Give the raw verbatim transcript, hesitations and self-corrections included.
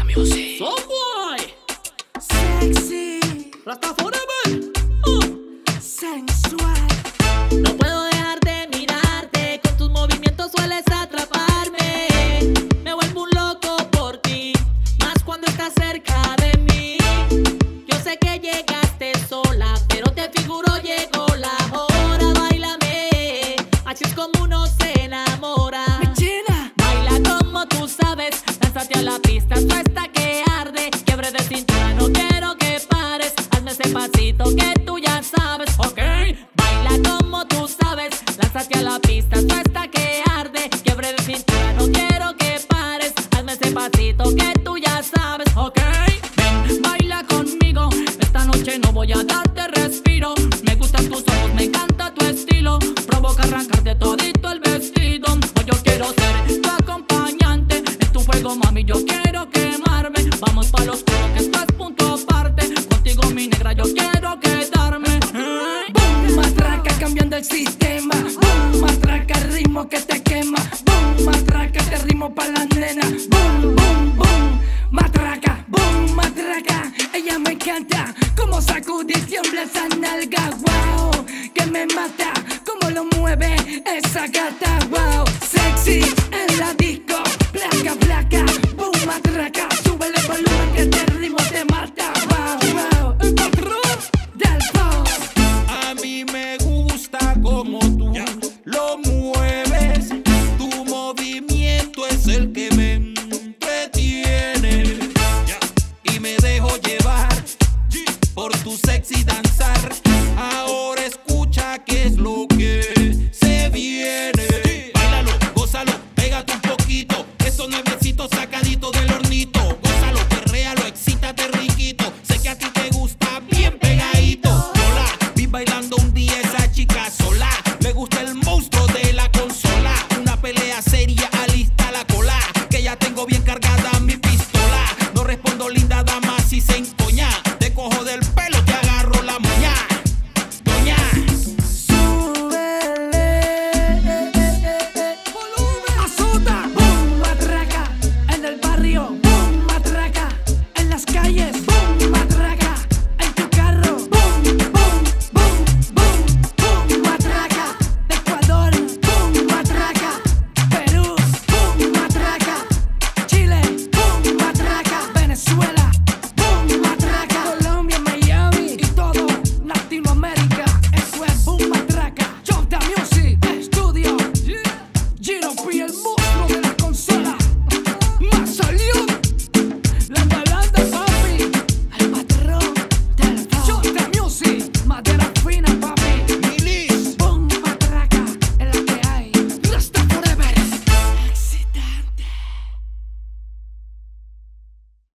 Music. So boy, Sexy, Rasta forever. Uh. sensual. No puedo dejar de mirarte, con tus movimientos sueles atraparme. Me vuelvo un loco por ti, más cuando estás cerca de mí. Yo sé que llegaste sola, pero te figuro llegó la hora. Báilame, así es como uno se enamora. Mi china, Baila como tú sabes, lánzate a la pista, esto está que arde. Quiebre de cintura, no quiero que pares. Hazme ese pasito que tú ya sabes, ok. Baila como tú sabes, lánzate a la pista, esto está que arde. Quiebre de cintura, no quiero que pares. Hazme ese pasito que tú ya sabes, ok. Ven, baila conmigo. Esta noche no voy a darte respiro. Me gustan tus ojos, me encanta tu estilo. Provoca arrancarte todito el vestido. Hoy yo quiero ser tu acompañante. En tu juego, mami, yo quiero quemarme. Vamos pa' los oscuro, que esto es punto aparte. Contigo, mi negra, yo quiero quedarme. Hey. boom, matraca cambiando el sistema. Boom, matraca el ritmo que te quema. Boom, matraca este ritmo pa' la nena.